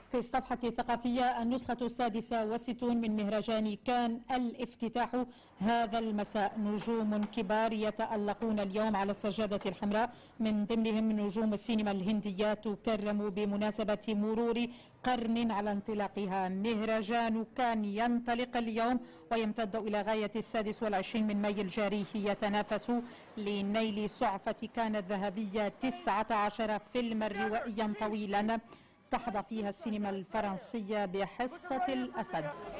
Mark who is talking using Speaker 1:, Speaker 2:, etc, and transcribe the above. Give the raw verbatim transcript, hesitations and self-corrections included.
Speaker 1: في الصفحة الثقافية النسخة السادسة والستون من مهرجان كان الافتتاح هذا المساء. نجوم كبار يتألقون اليوم على السجادة الحمراء، من ضمنهم نجوم السينما الهندية تكرم بمناسبة مرور قرن على انطلاقها. مهرجان كان ينطلق اليوم ويمتد إلى غاية السادس والعشرين من ماي الجاري، يتنافس لنيل سعفة كان الذهبية تسعة عشر فيلما روائيا طويلا تحظى فيها السينما الفرنسية بحصة الأسد.